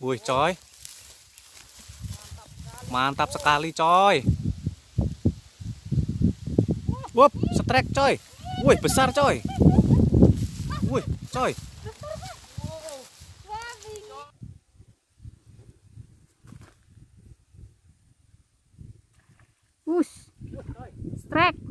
Wih coy, mantap sekali coy. Wup, setrek coy. Wih besar coy. Wih coy. Strike.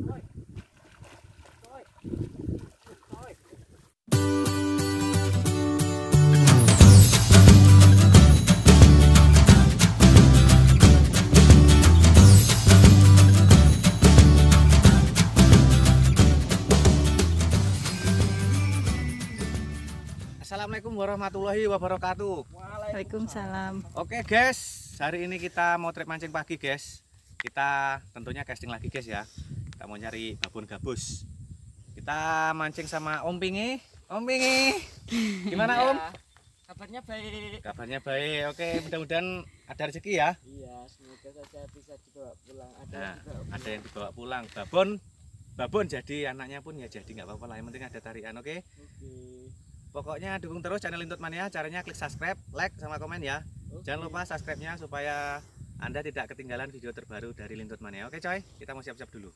Assalamualaikum warahmatullahi wabarakatuh. Waalaikumsalam. Oke guys, hari ini kita mau trip mancing pagi guys. Kita tentunya casting lagi guys ya. Kita mau nyari babon gabus. Kita mancing sama Om Pingi. Om Pingi, gimana Om? Kabarnya baik. Kabarnya baik. Oke, mudah-mudahan ada rezeki ya. Iya, semoga saja bisa dibawa pulang. Ada yang dibawa pulang. Babon jadi anaknya pun ya jadi nggak apa-apa lah. Yang penting ada tarian, oke? Oke. Pokoknya dukung terus channel Lintut Mania. Caranya klik subscribe, like, sama komen ya. Jangan lupa subscribe-nya supaya Anda tidak ketinggalan video terbaru dari Lintut Mania. Oke coy, kita mau siap-siap dulu.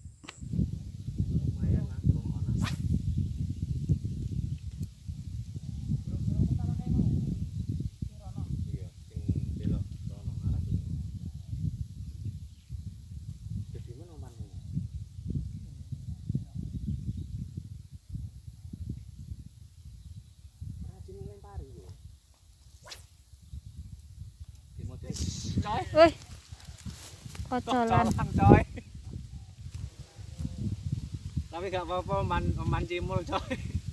Wih, kocolan. Coy. Tapi gak apa-apa man cimul coy.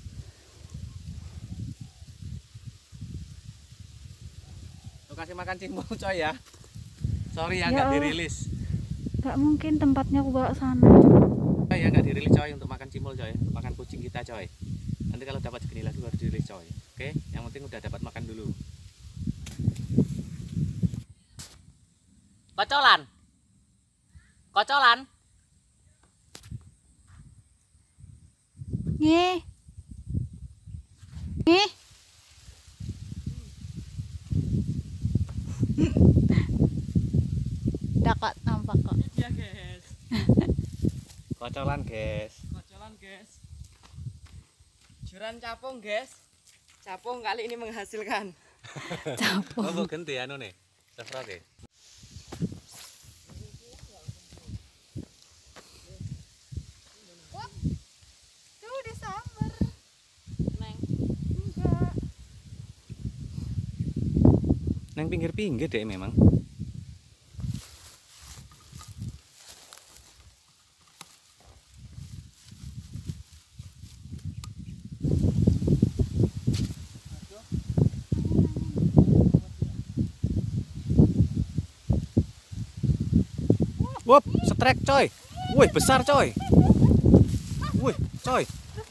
Lu kasih makan cimul coy ya. Sorry ya Ya nggak Allah. dirilis. Gak mungkin tempatnya aku bawa sana. Ya nggak dirilis coy untuk makan cimul coy. Makan kucing kita coy. Nanti kalau dapat segini lagi baru dirilis coy. Oke, yang penting udah dapat makan dulu. Kocolan. Kocolan. Nih. Nih. Dapat nampak kok. Iya, guys. Kocolan guys. Kocolan, guys. Juran capung, guys. Capung kali ini menghasilkan. Capung. Oh, ganti anu nih. Terserah deh. Tuh disamber. Neng. Enggak. Neng pinggir-pinggir deh memang. Wup, setrek coy. Wih, besar coy. Wih, coy.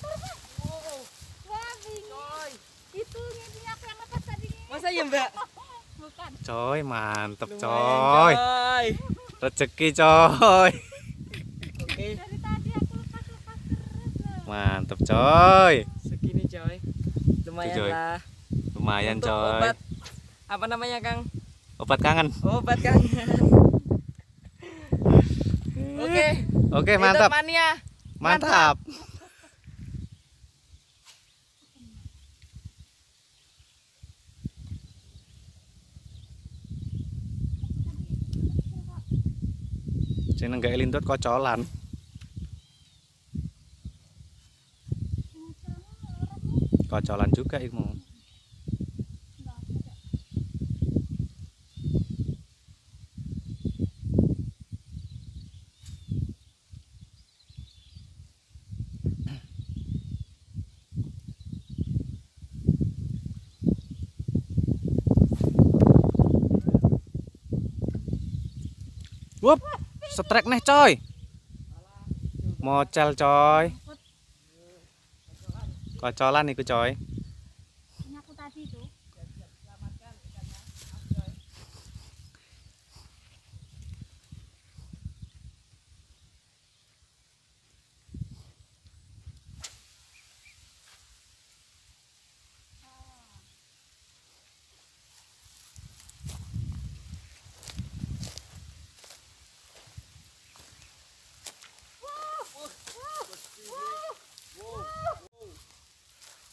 Wah, bingung. Itu ngintipnya aku yang lepas tadi. Masa ya, Mbak? Bukan. Coy, mantep Lumayan, coy. coy. Rezeki coy. Oke, Dari tadi aku lepas-lepas terus loh. Mantep coy. segini, coy. Lumayan Tuh, coy. lah. Lumayan Untuk coy. obat apa namanya, Kang? Obat kangen. Obat kangen. Oke. Oke, Lintut mantap. Mania. Mantap. Sing nggak lintut kocolan. Kocolan juga ilmu. Wup, setrek nih coy. Mocel coy. Kocolan iku coy. Ini aku tadi tuh.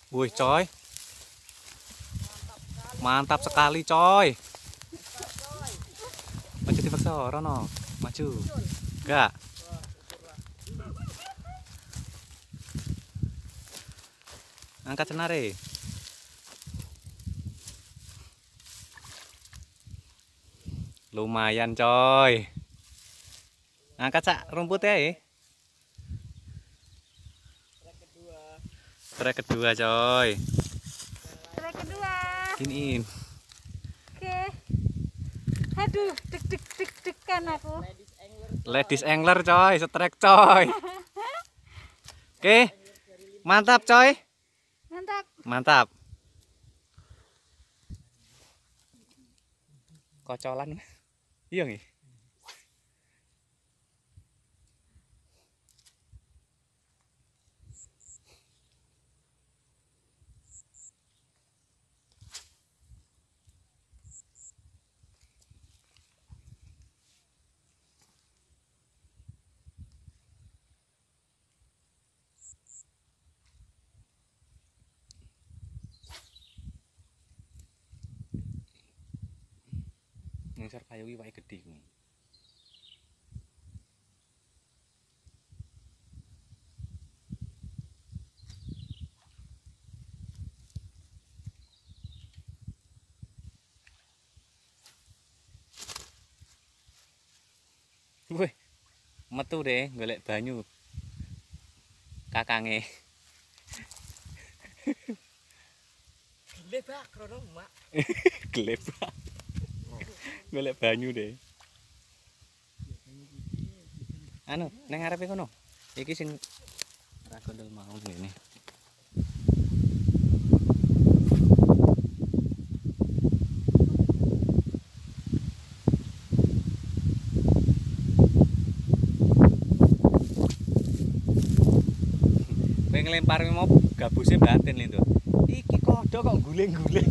Wih coy, mantap sekali coy. Maju dipaksa Rono, maju. Enggak. Angkat senare. Lumayan coy. Angkat sak rumputnya ya. Trek kedua coy. Trek kedua. Giniin. Oke. Aduh, deg-degan aku. Ladies angler coy, setrek coy. Oke. Mantap coy. Mantap. Mantap. Kocolan. Iya nggih. Ngisor kayu iki wae gedhe kuwi. Wih, metu deh golek banyu. Kakange. Lebak krono mak. Gelep. Golek banyu deh. Anu, neng ngarepe kono. Iki sing ra kondol mau ngene. Kowe nglempar mau gabuse batin lho. Iki kodhok kok guling-guling.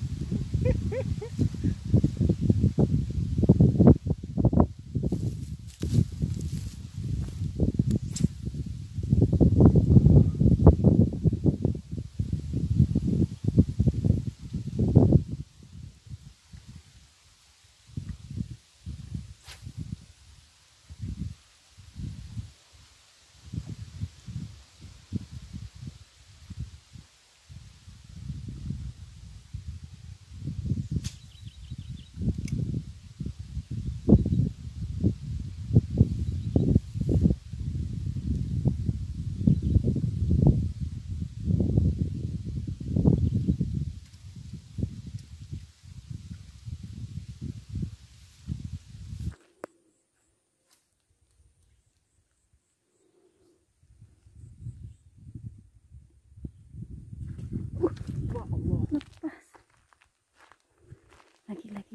Lagi.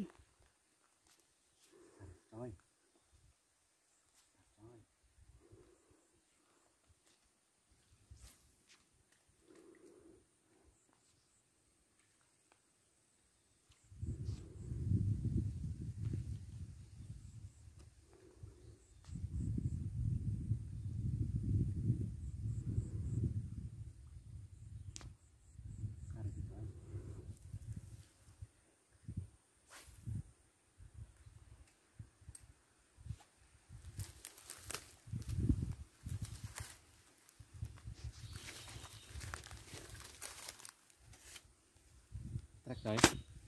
Coy. Trek coy.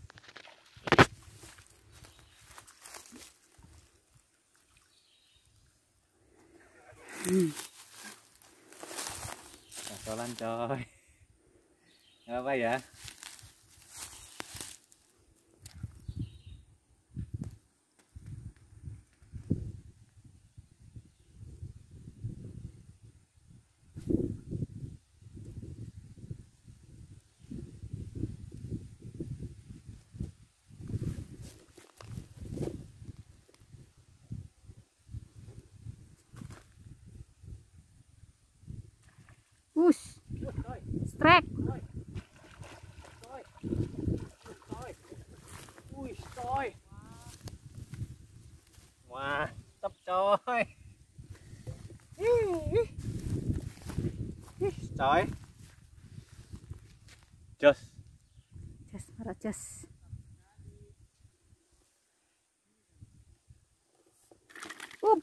Kocolan coy. Enggak apa ya? Wush. Strike. Wih, coy. Mantap coy. Coy. Jos. Jas, marah jas. Up.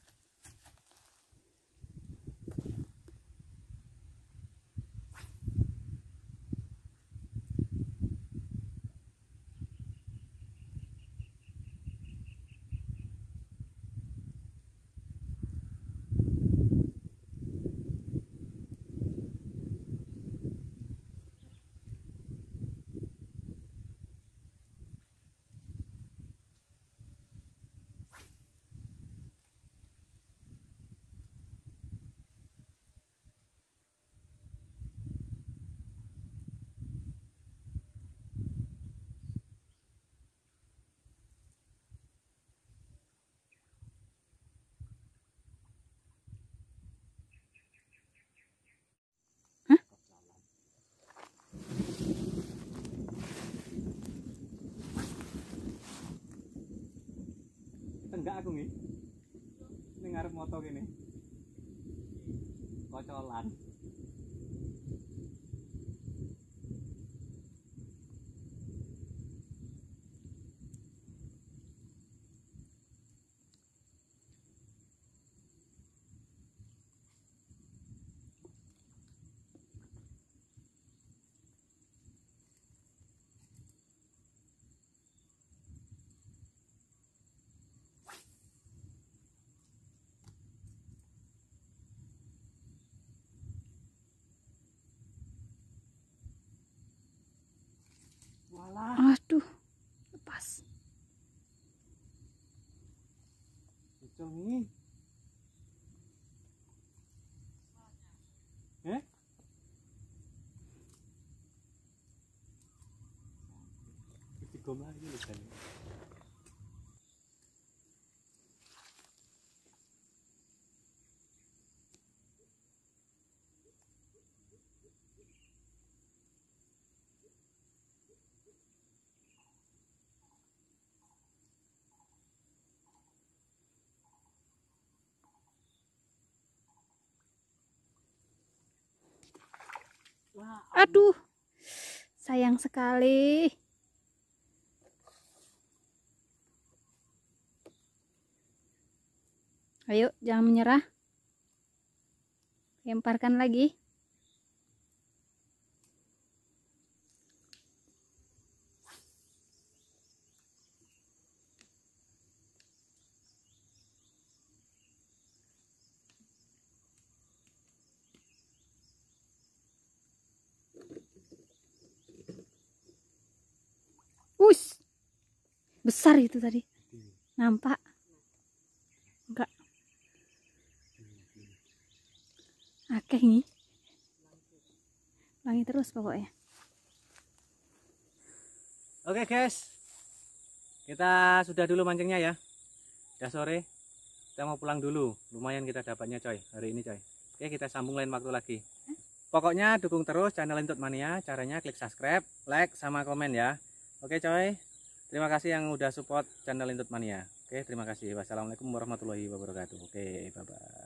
Tenggak aku nih. Ning ngarep moto kene. Kocolan. Walah, Aduh, lepas. bocong nih. Eh? Digom lagi lho kan. Aduh, sayang sekali. Ayo, jangan menyerah. Lemparkan lagi. Us, besar itu tadi. Nampak? Enggak. Akeh nih. Ulangi terus pokoknya. Oke guys, kita sudah dulu mancingnya ya. Udah sore, kita mau pulang dulu. Lumayan kita dapatnya coy hari ini coy. Oke, kita sambung lain waktu lagi. Pokoknya dukung terus channel Lintut Mania. Caranya klik subscribe, like, sama komen ya. Oke coy, terima kasih yang udah support channel Lintut Mania. Oke, terima kasih. Wassalamualaikum warahmatullahi wabarakatuh. Oke, bye bye.